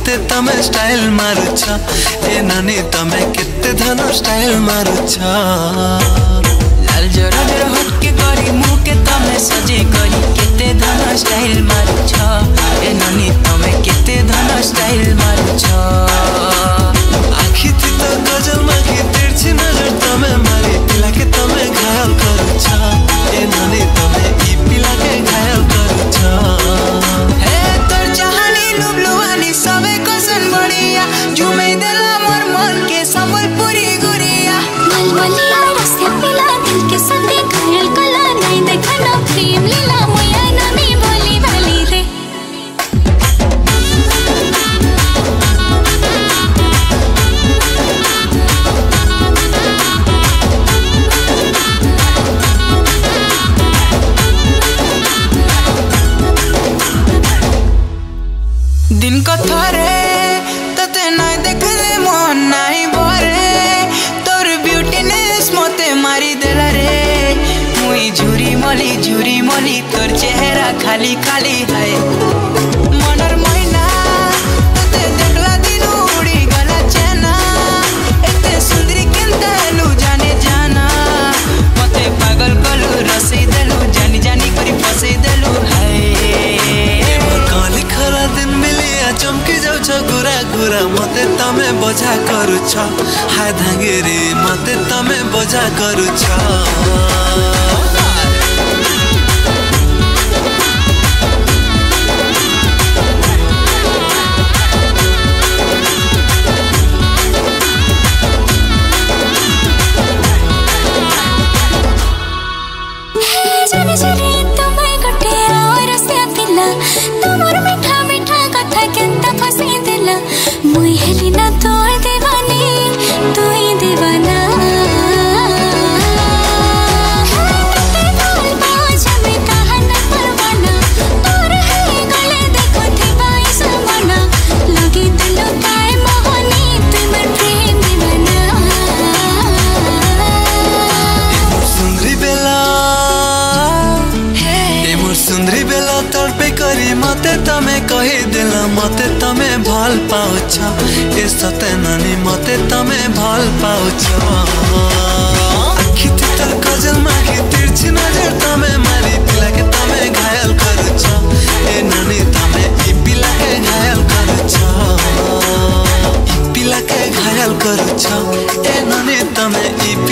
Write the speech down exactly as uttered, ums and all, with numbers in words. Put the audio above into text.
मते तमे स्टाइल मारुछ ए नानी तमे केते धन स्टाइल मारुछ लाल जरा जरा हटके करी मुँह के तमे सजे करी केते धन स्टाइल मारुछ ए नानी तमे केते धन स्टाइल मारुछ आखी थी तो गजल माखी तिरछी नजर तमे मारी पिला के तमे घायल करुछ ए नानी तमे ई पिला के घायल करुछ हे तोर चाहनी लुबलुआनी सबे कसन बढ़िया झुमे देला मोर मन के संबलपुरी गुरिया मलमलिया रस्ते पिला दिल के सते घायल कला नहीं देखा ना प्रेम लीला मोया नानी भोली भाली रे दिन को थोरे तते नाय देखले मन नाय भरे तोर ब्यूटीनेस मते मारी देला रे मुई झुरी मली झुरी मली तोर चेहरा खाली खाली है मनर महीना तते देखला दिन उड़ी गला चेना एते सुंदरी केनता लू जाने जाना मते पागल कलू रसी देलू जानी जानी करी फसे देलू है काली खरा दिन मिलिया चमकी जाउछ गुरा गुरा मते तमे बोझा करुछ हाय धांगेरे मते तमे बोझा करुछ जरे जरे तुम्हें गटे और से पिला तुमर मीठा मीठा कथा केंता फसी देला मुई हेली ना तोर दीवानी तू ही दीवाना सुंदरी बेला तड़पे करी मते तमे कही देला मते तमे भल पाउछ ए सते नानी मते तमे भल पाउछ आखी थी तर गजल माखी तिरछी नजर तमे मारी पिला के तमे घायल करुछ ए नानी तमे ई पिला के घायल करुछ ई पिला के घायल करुछ ए नानी तमे ई